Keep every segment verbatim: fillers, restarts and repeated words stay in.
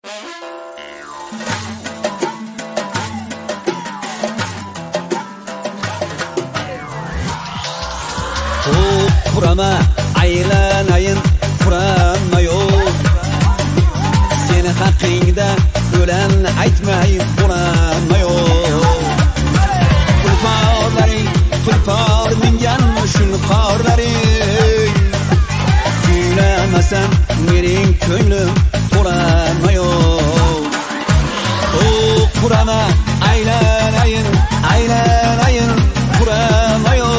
Kurama aylanayın kurama yok. Seni hakkında ölen aytmayın kurama yok. Kulparları kulpar mingan şun qarları gülemesem mening ko'nglim kurama yok. O kurama aylanayın aylanayın kurama yok.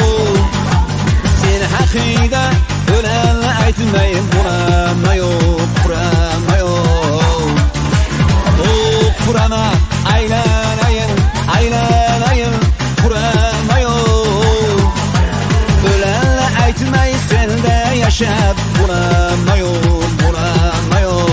Haqida ölen aytmayın kurama yok kurama yok. O kurama aylanayın aylanayın kurama yok. Ölen aytmayın sende yaşap kurama yok kurama yok.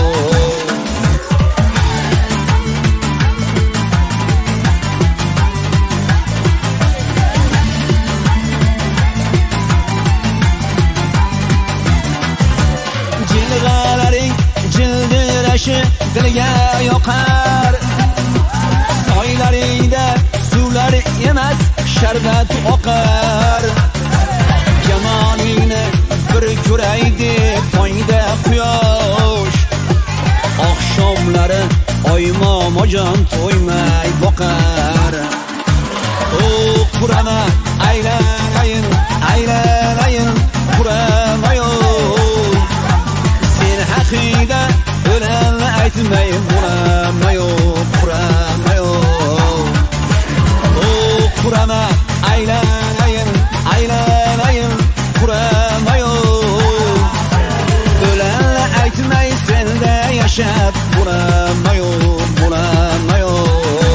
Dilga yoqar soylaringda suvlar emas sharbat oqar. Jamoningni bir ko'ray deb tongda quyosh oqshomlari oymomojon to'ymay boqar. O kurama aylanayın aylanayın kurama yok. Sen haqida ölen aytmayın kurama yok kurama yok. O kurama aylanayın aylanayın kurama yok. Ölen aytmayın sende yaşap kurama yok kurama yok.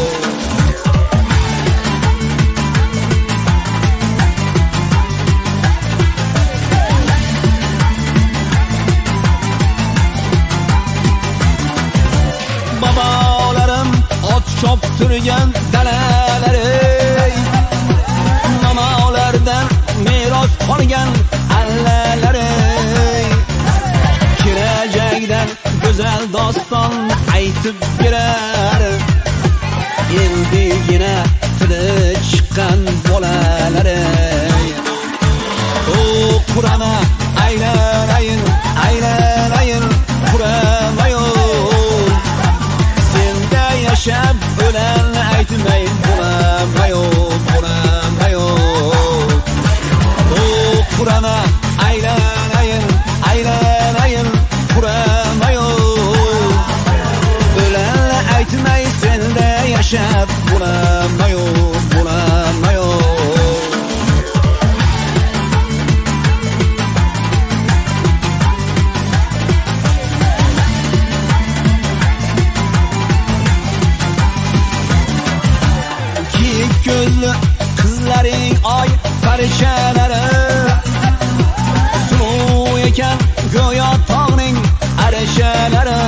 Chopturgan dalalari momolardan meros qolgan allalari kelajakdan go'zal doston aytib berar. Endigina tili chiqqan bolalari. O kurama aylanayın aylanayın kurama yok. Sende yaşab ölen aytmayın kurama yok kurama yok. O kurama aylanayın aylanayın kurama yok. Ölen aytmayın sende yaşab kurama yok kurama yok. Gözlü kızların ay parçaları suluv ekan go'yo tog'ning arashalari.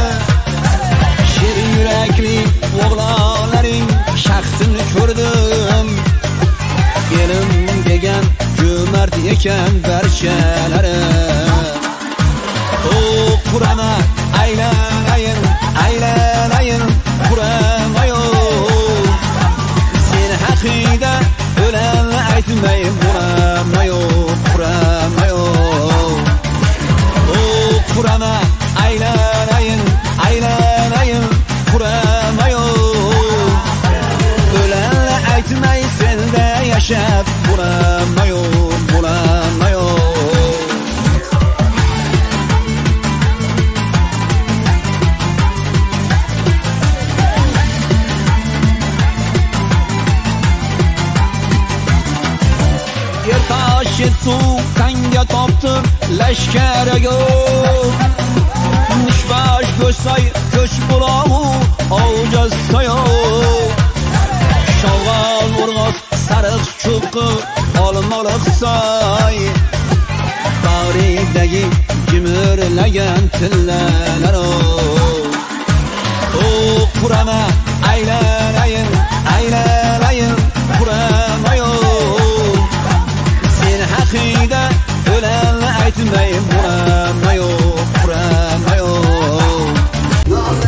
Şir yurakli o'g'lonlaring shaxtini ko'rdim. Elim degan jo'mard ekan barchalari. O kurama aylanayın aylanayın kurama yok. Haqida ölen aytmayın kurama yok kurama yok. O kurama aylanayın aylanayın kurama yok. Ölen aytmayın sende yaşap kurama yok kurama yok. Taşı suv tanga toptir lashkari yo'q. Nishbash go'say ko'ch bulog'u ovjaz soyoq. Shovg'al urg'oz sariq cho'qqi olmoliq soy. Bag'ridagi jimirlagan tillalar. O kurama aylanayın aylanayın kurama yok. Sen haqida ölen aytmayın kurama yok kurama yok.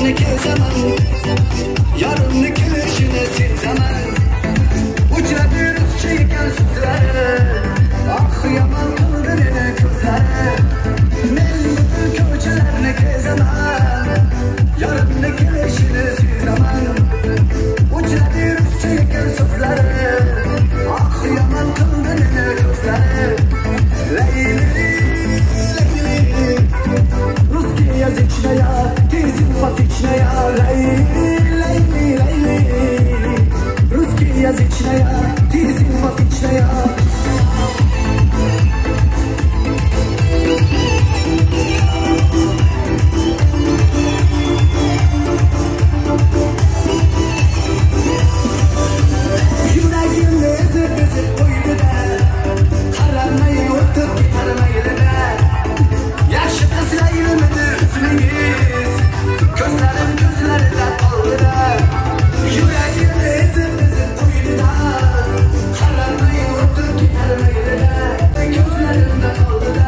köşelerini kesemem, yarınlık güneşine sinzemem. Uçadır çeken süzler, ah yaman kıldır yine közler. Mevlütü köşelerini kesemem, yarınlık güneşine sinzemem. Uçadır çeken süzler, ah yaman kıldır yine közler. Leyli язычная, ты симпатичная, лейли, лейли, лейли. Русскоязычная, ты симпатичная. Yüreğimde ezip ezip koydu da, karamayı oturup gitarmayı da. Yaşı kızlayır mıdır süreniz? Gözlerim gözlerinden alır. Yüreğimde ezip ezip koydu da, karamayı oturup gitarmayı da. Gözlerimden alır.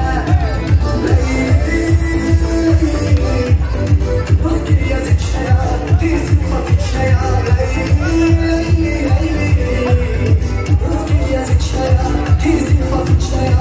Русскоязычная, ты симпатичная, лейли, лейли, лейли. Русскоязычная, ты симпатичная.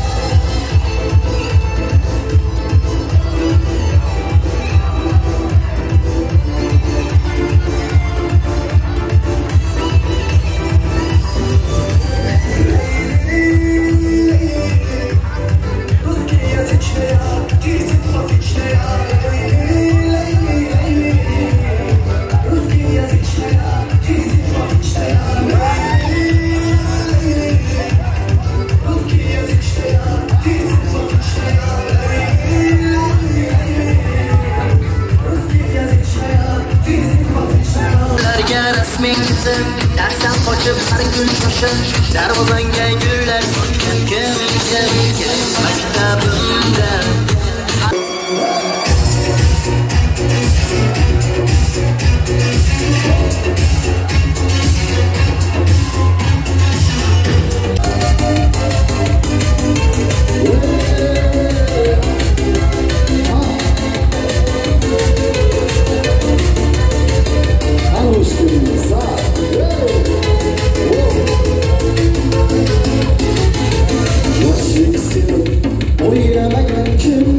Dersen koçup her gün koşun, darvozanga güller sochgan kimga kim maktabimda. Oynamagan kim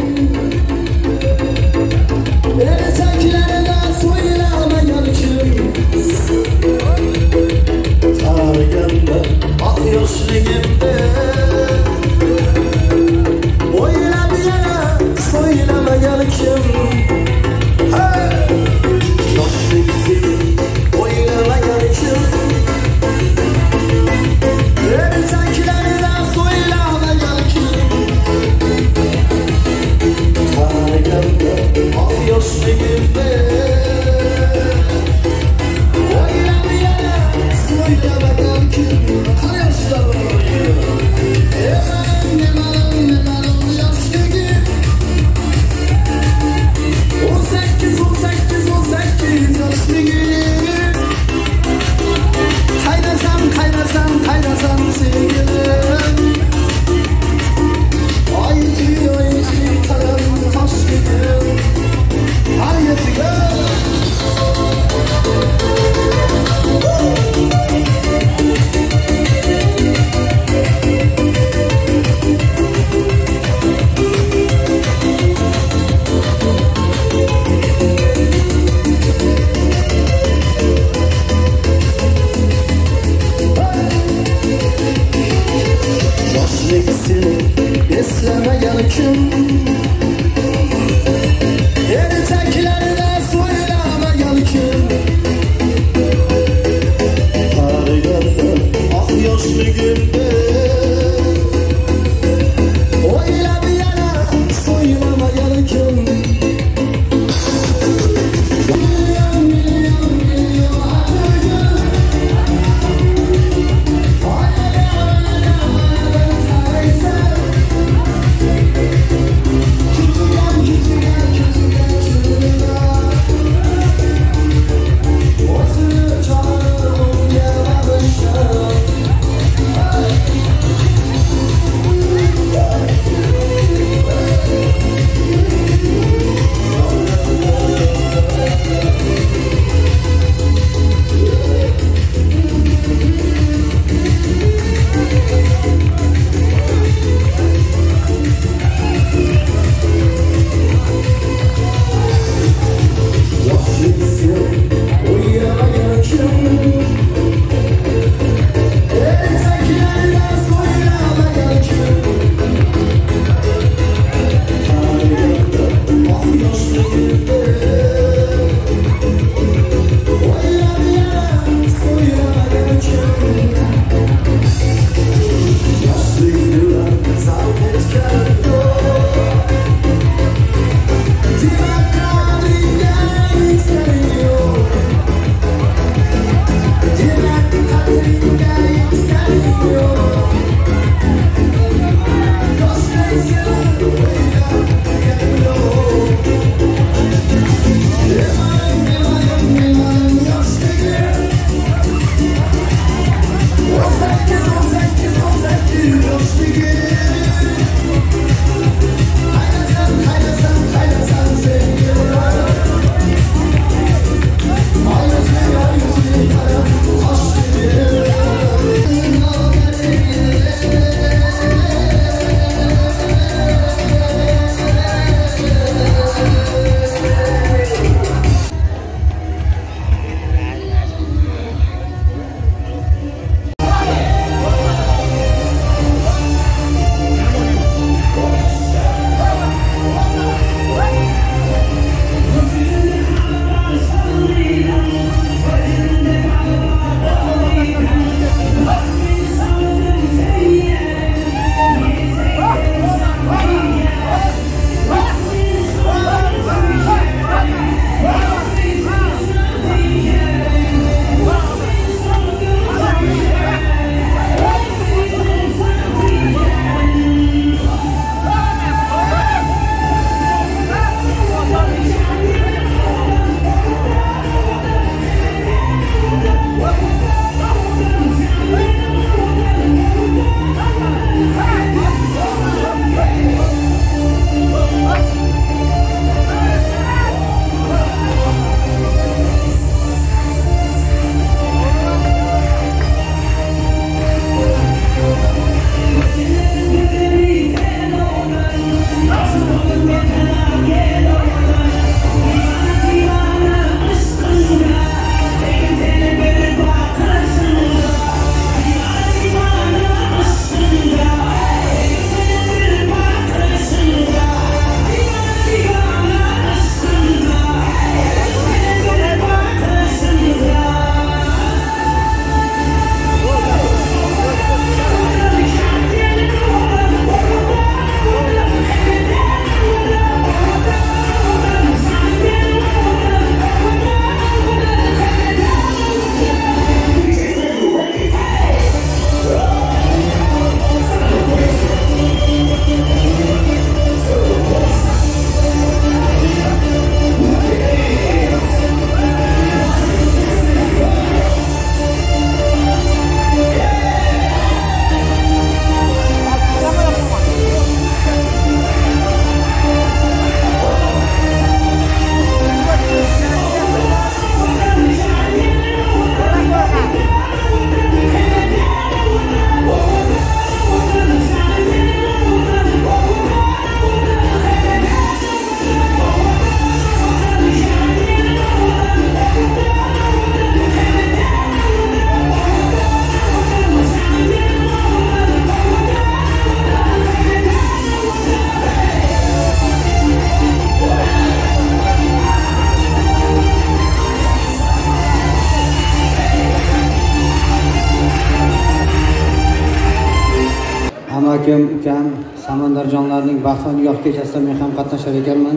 akim, ukam, Samandarjonlarning baxt va nigoh kechasida men ham qatnashar ekanman.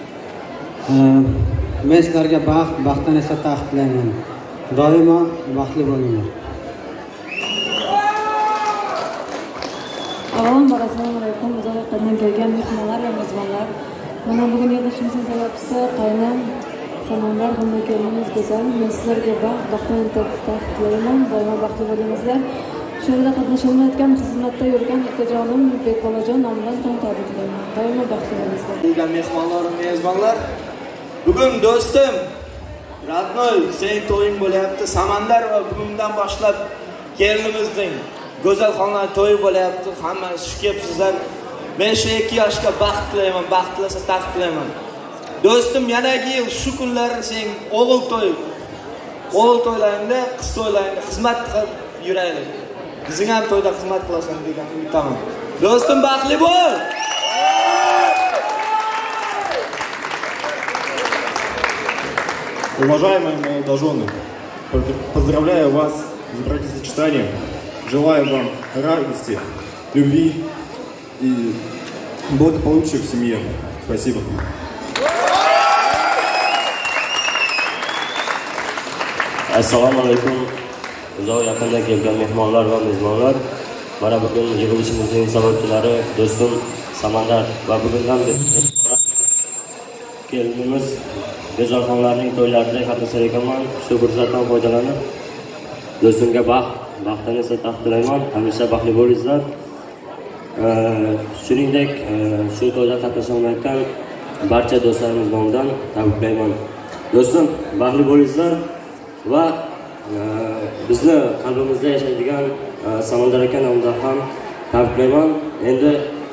Men sizlarga baxt, baxtdan esa taxt tilayman. Doimo baxtli bo'linglar. Avvalambor assalomu alaykum. Uzoqdan kelgan mehmonlar va mezbonlar. Mana bugun yig'ilishimizning sababchisi qaynam Samandar hamda kelinimiz Go'zal. Men sizlarga baxt, baxtdan taxt tilayman. Doimo baxtli bo'linglar. Shu yerda qatnashayotgan, xizmatda yurgan akajonim Bekbolajon nomidan ham tabriklayman. Doimo baxtli bo'linglar. Kelgan mehmonlar va mezbonlar, bugun do'stim Radnoy sen to'ying bo'lyapti. Samandar va bugundan boshlab kelinimizning Go'zal xonlar to'yi bo'lyapti. Hammasi shu kelibsizlar. Men shu ikki yoshga baxt tilayman, baxt tilasa taxt tilayman. Do'stim, yanagi yil shu kunlar sen o'g'il to'y, o'g'il to'ylaringda, qiz to'ylaringda xizmat qilib yuraylik. Bizning ham to'yda xizmat qilasan degan umiddaman. Do'stim, baxtli bo'l. Уважаемые молодожены, поздравляю вас с бракосочетанием. Желаю вам радости, любви и благополучия в семье. Спасибо. Assalomu alaykum. Uzoq yaqindan kelgan mehmonlar va mezbonlar. Mana bugun yig'ilishimizning sababchilari do'stim Samandar va bugundan kelinimiz Go'zalxonlarning to'ylarida qatnashar ekanman. Shu fursatdan foydalanib do'stimga baxt, baxtdan esa taxt tilayman. Hamisha baxtli bo'linglar. Shuningdek, shu to'yda qatnashayotgan barcha do'stlarimiz nomidan tabriklayman. Do'stim, baxtli bo'linglar va bizni qalbimizda yashaydigan Samandar aka nomidan ham tabriklayman. Endi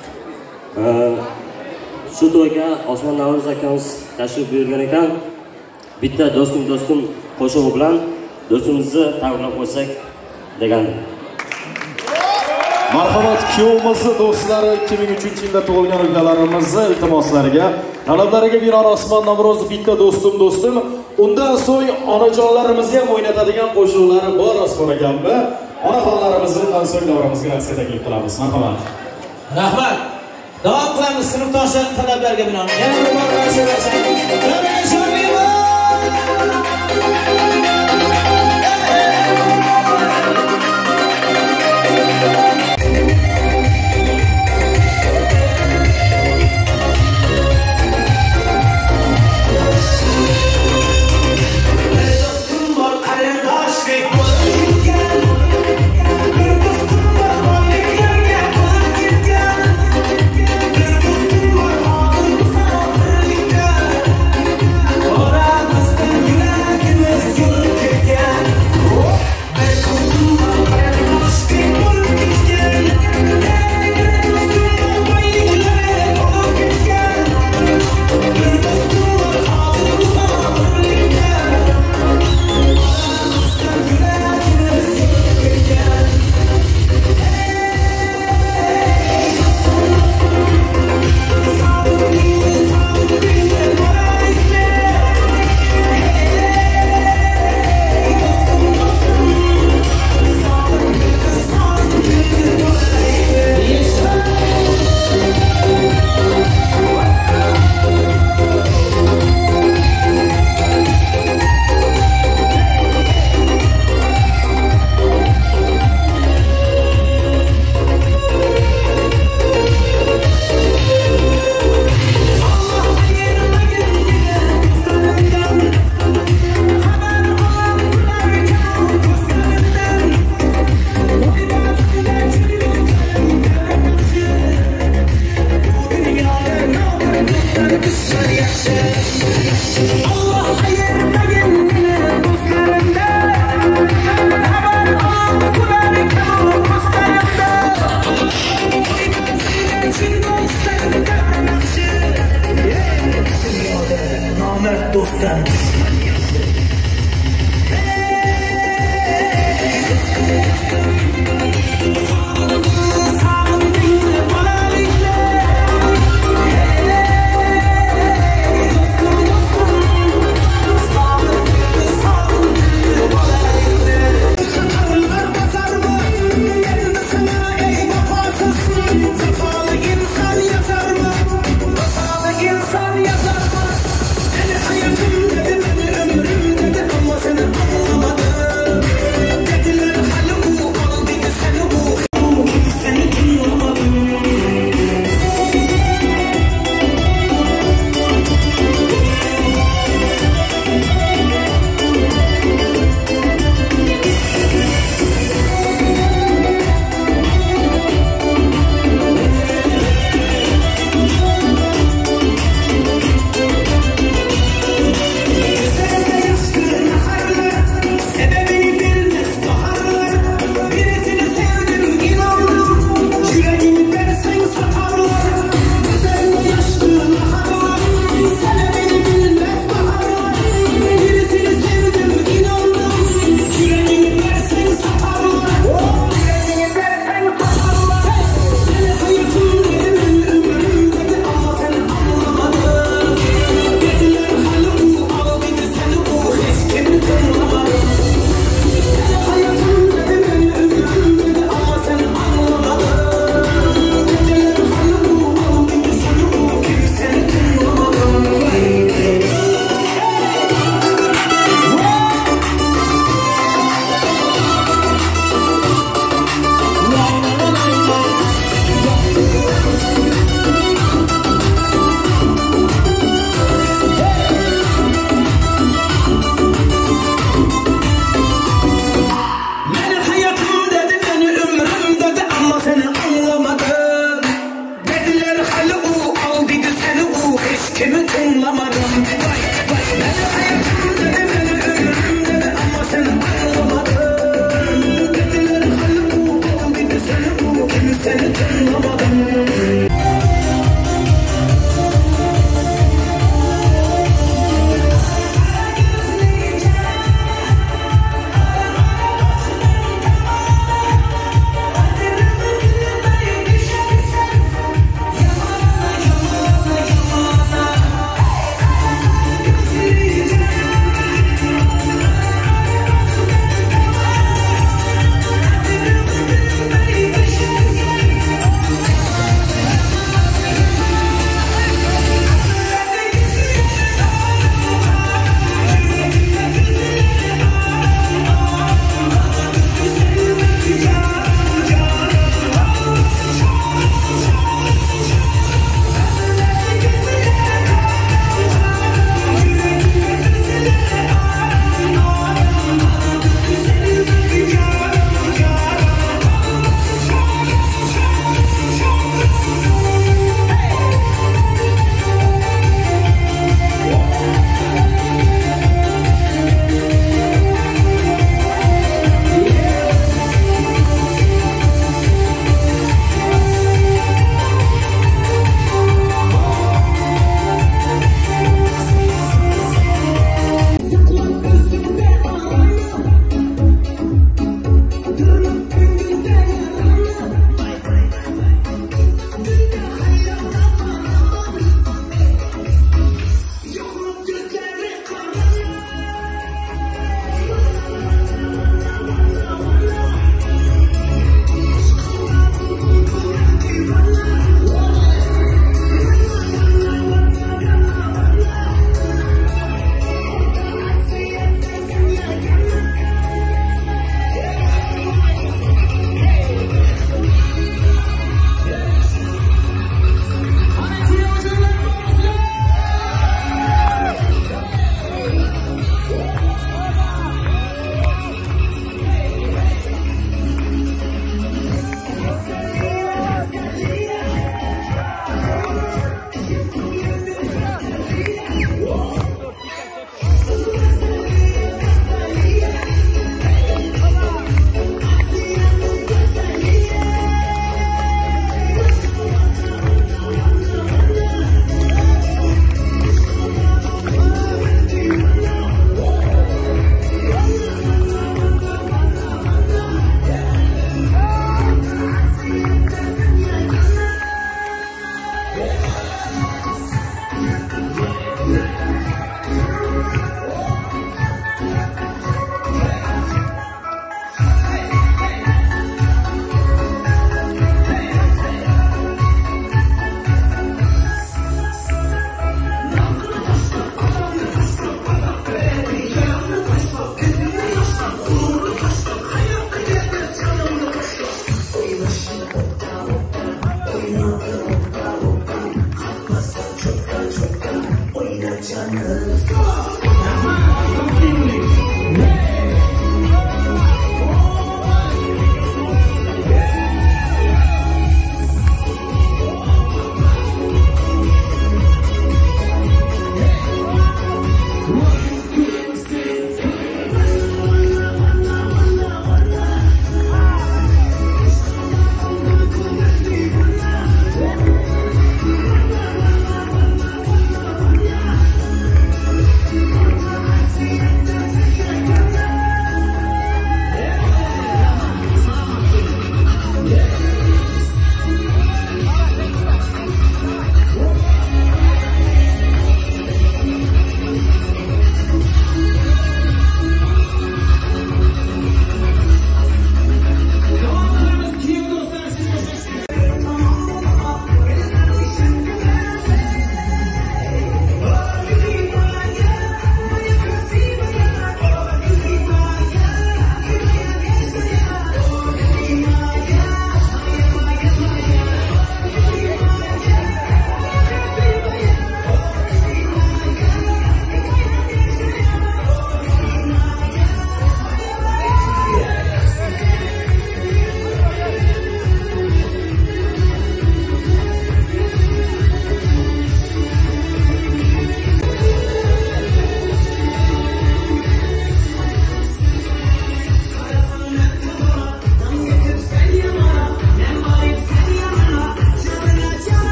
shu to'yga Osmon Navro'z akamiz tashrif buyurgan ekan. Bitta do'stim do'stim qo'shig'i bilan do'stimizni tabriklab qo'ysak degandim. Marhamat, kuyovimizni do'stlari ikki ming uchinchi yilda tug'ilgan ukalarimizni iltimoslariga, talablariga binoan Osmon Navro'z bitta do'stim do'stim. Undan so'ng onajonlarimizga ham o'ynatadigan qo'shiqlari bor Osmon akamni. Onaxonlarimizni undan so'ng davramizga raqsga taklif qilamiz. Marhamat. Rahmat. Davom qilamiz sinfdoshlar talablariga binoan. Yana bir bor raqsga Oh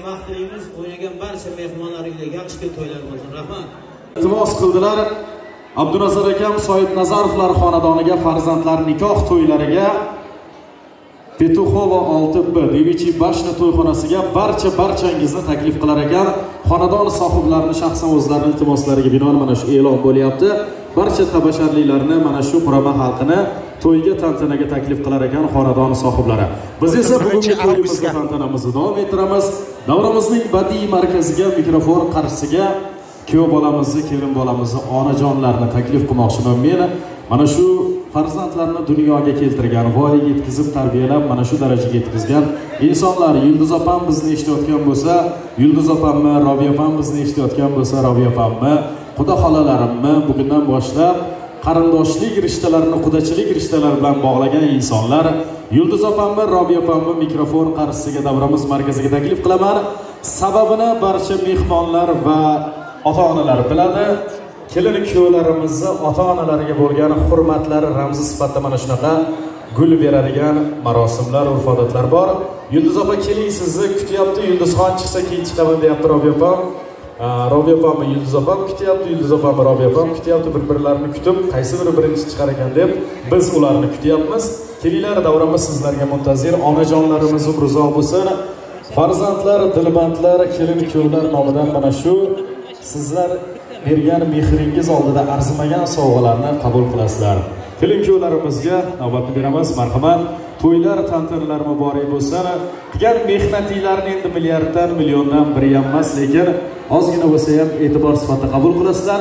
vaqt tilaymiz. O'ynagan barcha mehmonlaringizga yaxshi kun to'ylar bo'lsin. Rahmat. Iltimos qildilar. Abdunazar akam Soyib Nazarovlar xonadoniga farzandlar nikoh to'ylariga Petuxova olti B Devichi Bashna to'yxonasiga barcha barchangizni taklif qilar ekan. Xonadon sohiblarining shaxsan o'zlarining iltimoslariga binoan mana shu e'lon bo'lyapti. Barcha tabasharlilarni mana shu Qurama xalqini to'yga tantanaga taklif qilar ekan xonadon sohiblari. Biz esa bugungi to'yimizga tantanamizni davom ettiramiz. Davramizning badiiy markaziga mikrofon qarshisiga kuyov bolamizni, kelin bolamizni, onajonlarni taklif qilmoqchiman men. Mana shu farzandlarni dunyoga keltirgan, voyaga yetkazib tarbiyalab, mana shu darajaga yetkazgan insonlar. Yulduz opam bizni eshitayotgan bo'lsa, Yulduz opammi, Robiya opam bizni eshitayotgan bo'lsa, Robiya opammi, xudo xolalarimmi, bugundan boshlab qarindoshlik rishtalarini qudachilik rishtalari bilan bog'lagan insonlar. Yulduz opammi, Robiya opammi mikrofon qarshisiga davramiz markaziga taklif qilaman. Sababini barcha mehmonlar va ota-onalar biladi. Kelin kuyovlarimizni ota-onalariga bo'lgan hurmatlari ramzi sifatida mana shunaqa gul beradigan marosimlar, urf-odatlar bor. Yulduz opa keling, sizni kutyapti. Yulduzxon chiqsa keyin chiqaman deyapti Robiya opam. Robiya opamni Yulduz opam kutyapti, Yulduz opamni Robiya opam kutyapti. Bir-birlarini kutib, qaysi biri birinchi chiqar ekan deb biz ularni kutyapmiz. Kelinglar, davramiz sizlarga muntazir. Onajonlarimiz umr uzoq bo'lsin. Farzandlar, dilbandlar, kelin kuyovlar nomidan mana shu sizlar bergan mehringiz oldida arzimagan sovg'alarni qabul qilasizlar. Kelin kuyovlarimizga navbatni beramiz. Marhamat. To'ylar, tantanalar muborak bo'lsin. Qilgan mehnatinglarni endi milliarddan, milliondan biri ham emas, lekin ozgina bo'lsa ham e'tibor sifatida qabul qilasizlar.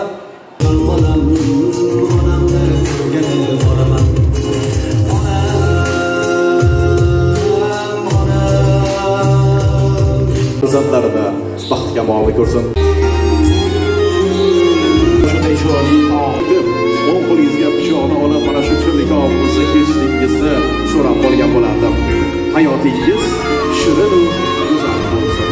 Farzandlarida baxt kamoli ko'rsin. o'n qo'lingizga pichoqni olib mana shu nikohimizga kelishingizni so'rab qolgan bo'lardim. Hayotingiz shirin va go'zal bo'lsin.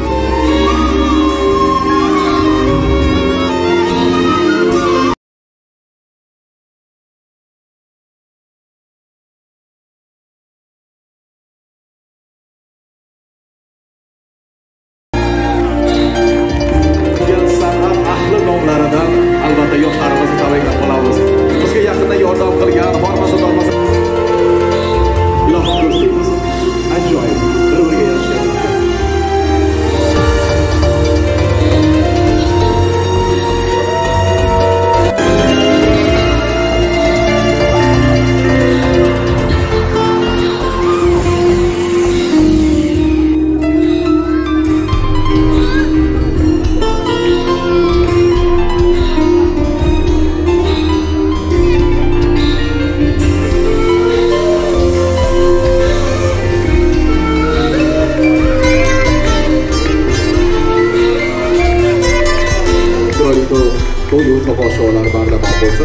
To'y tomoshalar bardavom bo'lsin.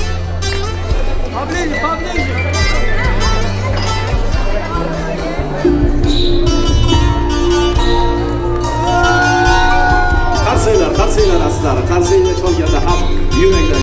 Qarsaylar, qarsaylar aslari, qarsaylar cholganda ham yuraklar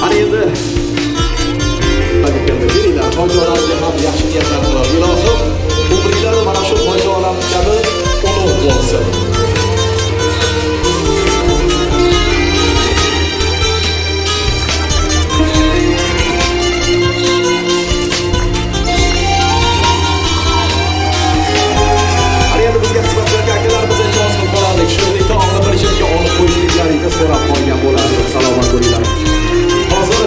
Ana endi kelinglar, hoji olamga ham yaxshi niyatlar qilib, ilohim umringiz mana shu hoji olam kabi ulug' bo'lsin. So'rab qolgan bo'ladi. Salomat bo'linglar. Hozir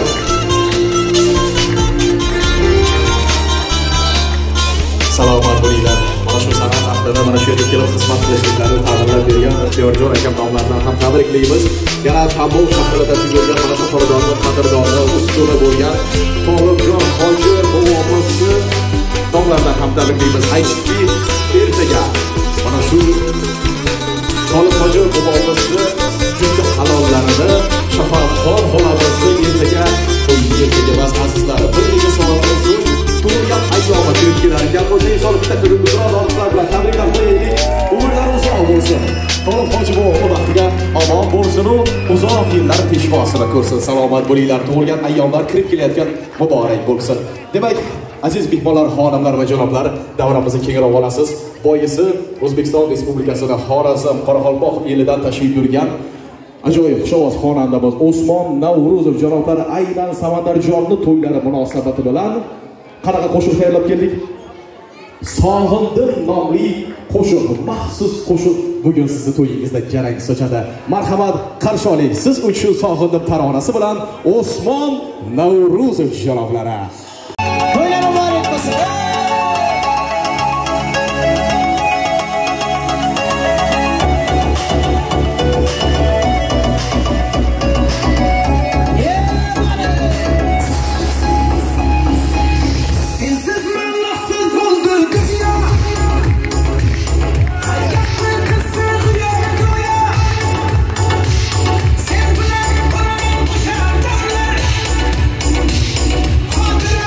Salomat bo'linglar. Mana shu san'at haftada mana shu yerga kelib xizmat qilishliklarini ta'minlab bergan Ixtiyorjon akam nomlaridan ham tabriklaymiz. Yana Tambov shahrida tuzilgan mana shu xonadonni qadrdoni, ustuni bo'lgan Tolibjon hoji bobomizni nomlaridan ham tabriklaymiz. Aytdiki, ertaga mana shu Tolib hoji bobomizni Çünkü halollarını şafaqat bo'lamizni ertaga ertaga emas azizlar. Bir necha soatdan so'ng tug'ilgan ayyomi kirib kelar ekan. O'sha insonni bitta ko'rib biroz orzular bilan tabriklab qo'yaylik. Umrlari uzoq bo'lsin. Tolib hoji bobo baxtiga omon bo'lsin-u uzoq yillar peshvosini ko'rsin. Salomat bo'linglar. Tug'ilgan ayyomlar kirib kelayotgan muborak bo'lsin. Demak, aziz mehmonlar, xonimlar va janoblar, davramizni kengroq olasiz. Boyisi O'zbekiston Respublikasining Xorazm, Qoraqalpoq elidan tashrif buyurgan ajoyib xushovoz xonandamiz Osmon Navruzov janoblari aynan Samandarjonni to'ylari munosabati bilan qanaqa qo'shiq tayyorlab keldik? Sog'indim nomli qo'shiq, maxsus qo'shiq bugun sizni to'yingizda jarang sochadi. Marhamat, qarshi oling. Siz uchun Sog'indim taronasi bilan Osmon Navruzov janoblari. To'ylar muborak bo'lsin. Sen bilen bana boşan darlar. Hatıra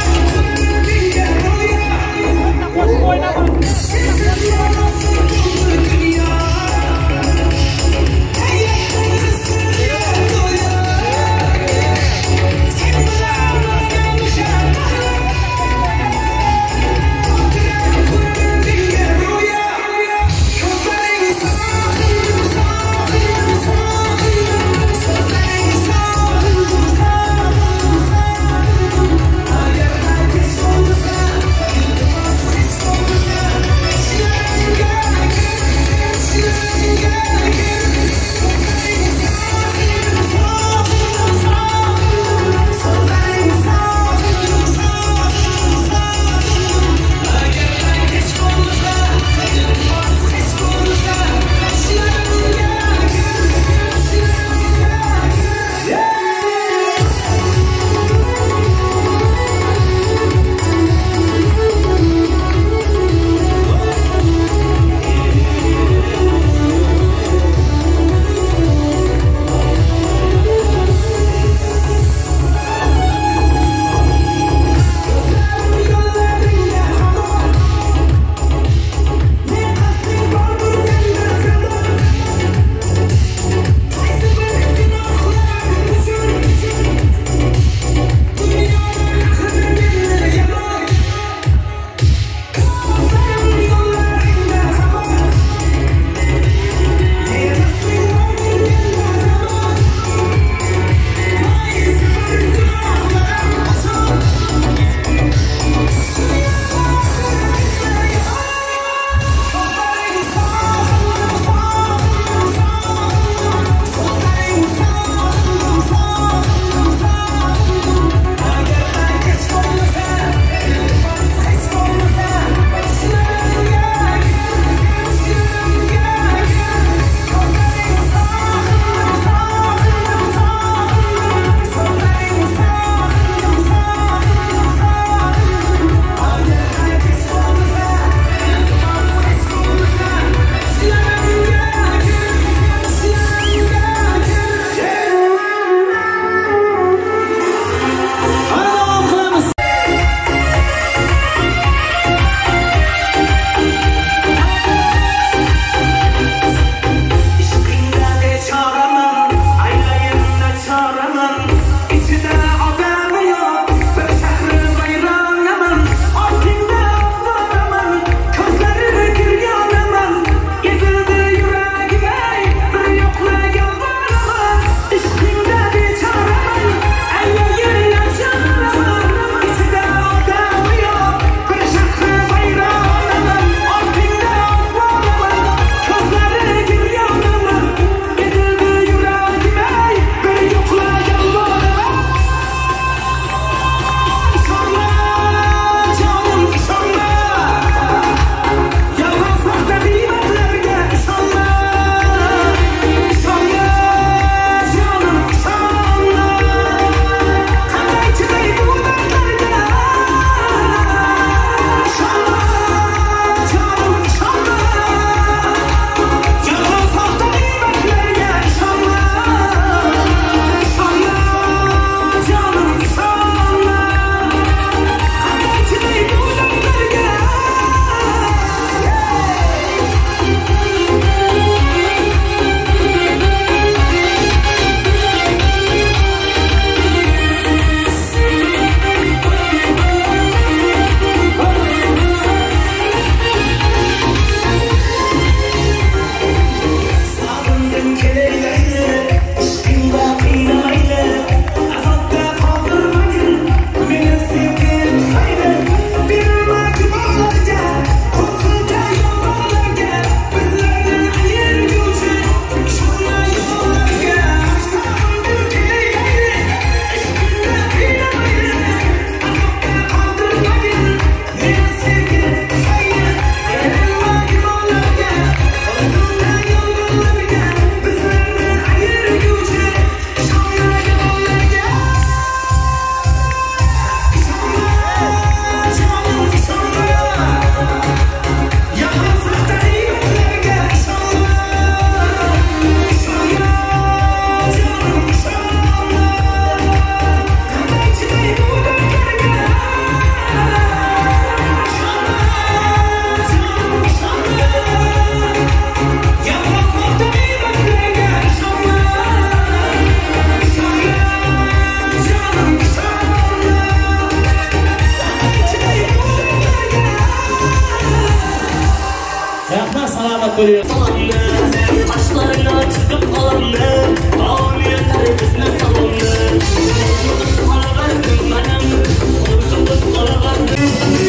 qo'ying. Başlarına çizip kalanlı Ağın yeter bizne salonlu Kala verdim benim Korkutup kala verdim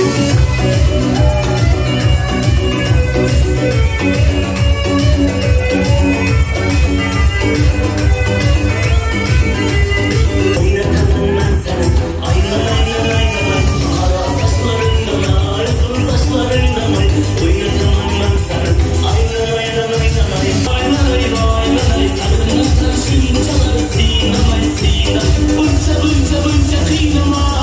Oynatamam ben seni Aynen aynen aynen Kara saçlarından ay Uzun saçlarından ay Oynatamam ben seni Aynen aynen aynen Aynen aynen aynen Sarılın sarışın çalar sinem ay sinem Bunca bunca bunca kıynım ay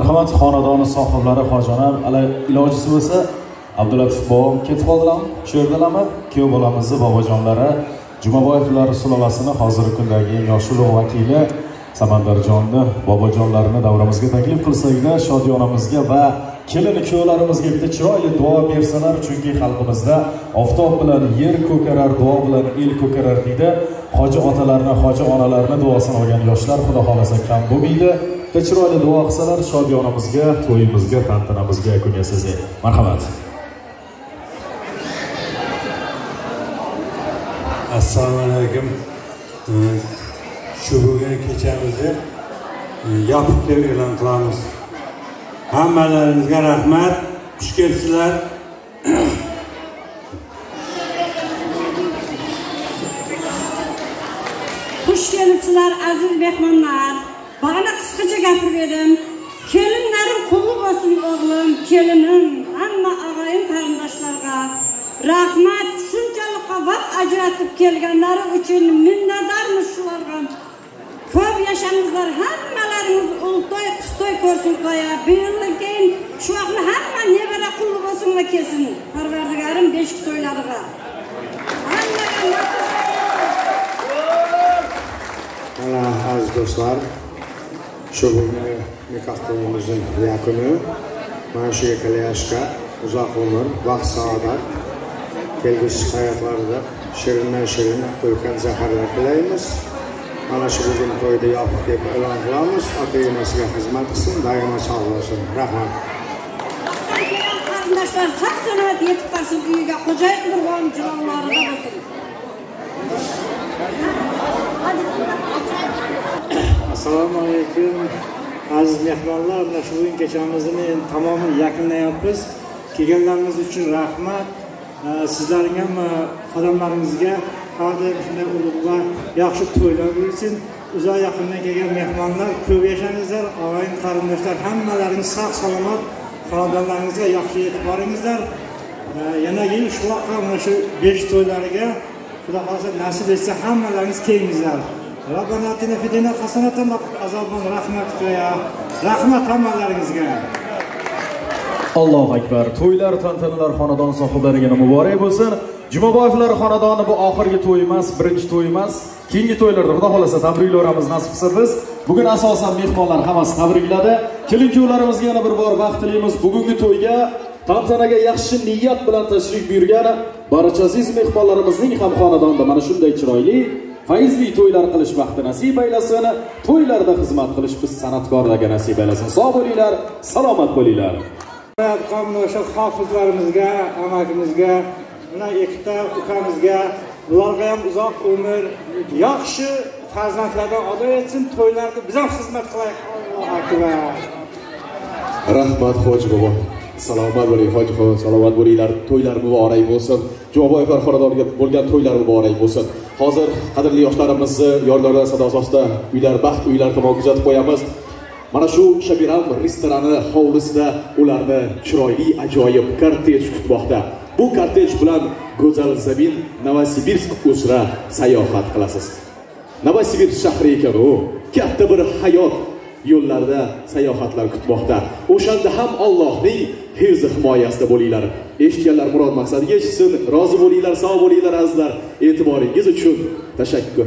Marhamat xonadoni sohiblari, hojilar, ala ilojisi bo'lsa Abdulatif bobom ketib qoldilarmi? Shu yerdalarmi? Kuyov bolamizni bobojonlari Jumaboyevlar sulovasini hozirgi kundagi eng yosh ulug' vakili Samandarjonni bobojonlarini davramizga taklif qilsakda, Shodiyonamizga va kelin kuyovlarimizga bitta chiroyli duo bersalar, chunki xalqimizda oftob bilan yer ko'karar, duo bilan el ko'karar deydi. Hoji otalarni, hoji onalarni duosini olgan yoshlar xudo xolasa kam bo'lmaydi. Bitta chiroyli duo qilsalar, Shodiyonamizga, to'yimizga, tantanamizga yakun yasasak. Marhamat. Assalomu alaykum. Shu bugun kechamizni yopiq deb e'lon qilamiz. Hammalaringizga rahmat. Xush kelibsizlar. Xush kelibsizlar aziz mehmonlar. Bana qisqacha gapirib berdim. Kelinlarim qo'li bo'lsin o'g'lim, kelinim, hamma og'ayim qarindoshlarga rahmat. Shunchalik vaqt ajratib kelganlari uchun minnatdormiz shularga. Ko'p yashangizlar, hammalarimiz ultoy, qistoy ko'rsin qo'ya. Bu yildan keyin shu vaqtni hamma nevara qulli bo'lsinlar kelsin. Parvardigorim beshik to'ylariga. Mana aziz do'stlar, shu bugungi nikoh to'yimizning yakuni. Mana shu yakalashga uzoq umr, baxt, saodat, kelgusi hayotlarida shirindan shirin ulkan zafarlar tilaymiz. Mana shu bugun to'yda yopiq deb e'lon qilamiz. Ota-onasiga xizmat qilsin, doimo sog' bo'lsin. Rahmat. Qarindoshlar sog' salomat yetib qolsin, uyiga xo'jayib turgan jilovlarida bo'lsin. Assalomu alaykum aziz mehmonlar. Mana shu bugun kechamizni tamoman yakunlayapmiz. Kelganlarimiz uchun rahmat. Sizlarning ham xodimlaringizga qanday shunday ulug' va yaxshi to'ylar bo'lsin. Uzoq yaqindan kelgan mehmonlar ko'p yashangizlar, og'ayni qarindoshlar hammalaringiz sog' salomat, xonadonlaringizga yaxshi yetib boringizlar. Yana yil shu vaqtga mana shu besh to'ylariga Xudo xolasa nasib etsa hammalaringiz kelingizlar. Rabbana atina fid dunya hasanatan va qina azoban rahmatika ya. Rahmat hammalaringizga. Allohu akbar. To'ylar, tantanalar xonadon sohiblariga muborak bo'lsin. Jumaboyevlar xonadoni bu oxirgi to'y emas, birinchi to'y emas. Keyingi to'ylarda Xudo xolasa tabriklarimiz nasib qilsa biz bugun asosan mehmonlar hammasi tabrikladi. Kelin-kuyovlarimizga yana bir bor vaqt tilaymiz. Bugungi to'yga, tantanaga yaxshi niyat bilan tashrif buyurgan barcha aziz mehmonlarimizning ham xonadonida mana shunday chiroyli, fayzli to'ylar qilish vaqti nasib aylasin. To'ylarda xizmat qilish biz san'atkorlarga nasib aylasin. Sog' bo'linglar, salomat bo'linglar. Qomni o'sha hofizlarimizga, amakimizga, mana ikkita ukamizga, ularga ham uzoq umr, yaxshi farzandlardan ado etsin, to'ylarda biz ham xizmat qilaylik. Allohu akbar. Rahmat hoji bobo. Salomat bo'ling hoji bobo, salomat bo'linglar. To'ylar muborak bo'lsin. Jumaboyevlar xonadoniga bo'lgan to'ylar muborak bo'lsin. Hozir qadrli yoshlarimizni yorlardan sadosi ostida uylar baxt uylar tomon kuzatib qo'yamiz. Mana shu Shabiram restorani hovlisida ularni chiroyli ajoyib kortej kutmoqda. Bu kortej bilan go'zal zamin Novosibirsk uzra sayohat qilasiz. Novosibirsk shahri ekan u. Katta bir hayot yo'llarida sayohatlar kutmoqda. O'shanda ham Allohning hifzi himoyasida bo'linglar. Eshitganlar murod maqsadiga yetishsin. Rozi bo'linglar, sog' bo'linglar azizlar. E'tiboringiz uchun tashakkur.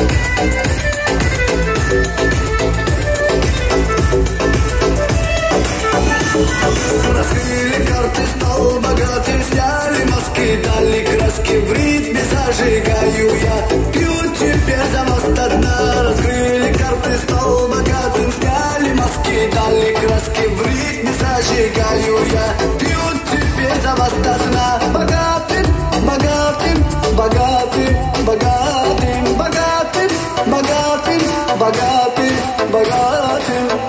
Раскрыли карты, стал богатым, сняли маски, дали краски, в ритме зажигаю я, пью теперь за мост одна. Раскрыли карты, стал богатым, сняли маски, дали краски, в ритме зажигаю я, пью теперь за мост одна. Богатым, богатым, богатым, богатым, богатым, богатым, богатым, богатым.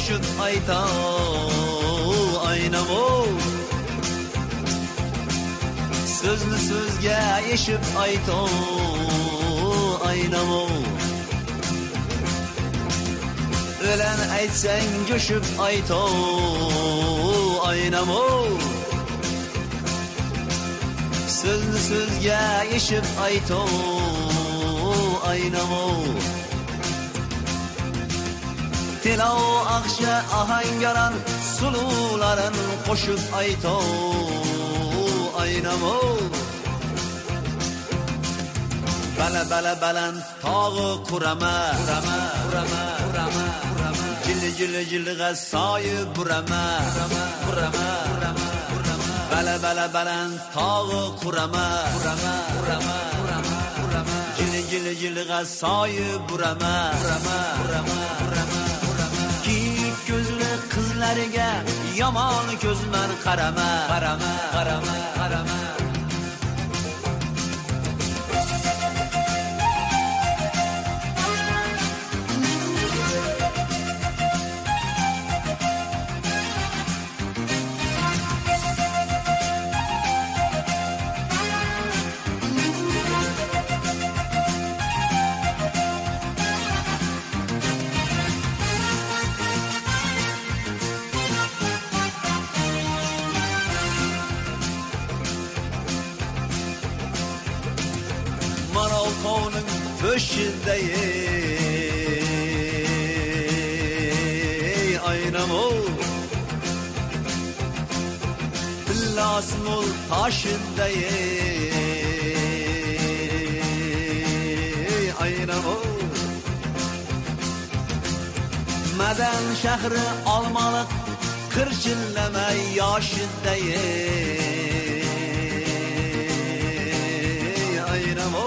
qo'shiq ayta aynamo so'zni so'zga eshib ayta aynamo o'lan aytsang jo'shib ayta aynamo so'zni so'zga eshib ayta aynamo Tilo axsha ahangaran sulularin qo'shib ayta aynamo bala bala baland tog'i qurama qurama qurama qurama qurama jili jili jilg'a soyib burama qurama qurama qurama bala bala baland tog'i qurama qurama qurama qurama qurama jili jili jilg'a soyib burama qurama qurama qurama kiyik ko'zli qizlariga yomon ko'zman qarama qarama qarama qarama Maralto'nun töşündey aynamo Lasmul taşındey aynamo Madan şehri almalık kırçınlamay yaşındey aynamo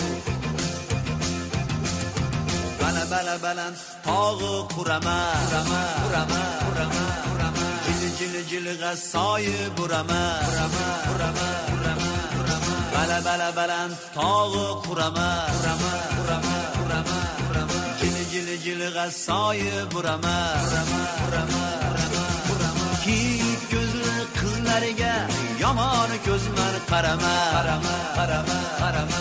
bala bala baland tog'i qurama qurama qurama qurama qurama jili jili jilg'a soyib burama qurama qurama qurama qurama bala bala baland tog'i qurama qurama qurama qurama qurama jili jili jilg'a soyib burama qurama qurama qurama qurama kiyik ko'zli qizlariga yomon ko'zman qarama qarama qarama qarama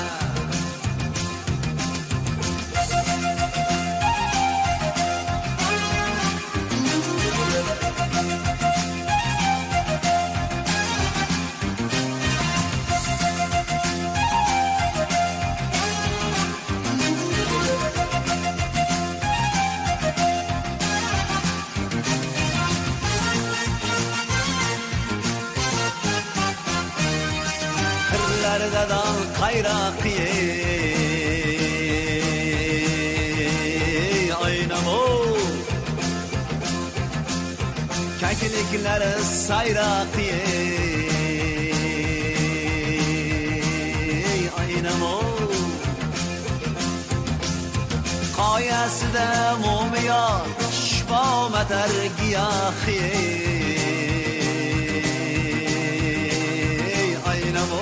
Dadan kayrakiye aynamo Kakiliklari sayrakiye aynamo Qoyasida mumiyo shifo matar giyohiye aynamo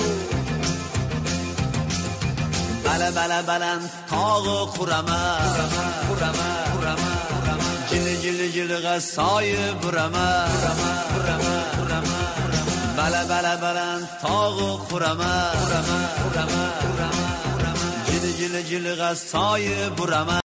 bala bala baland tog'i qurama qurama qurama qurama qurama jili jili jilg'a soyib burama qurama qurama qurama bala bala baland tog'i qurama qurama qurama qurama jili jili jilg'a soyib burama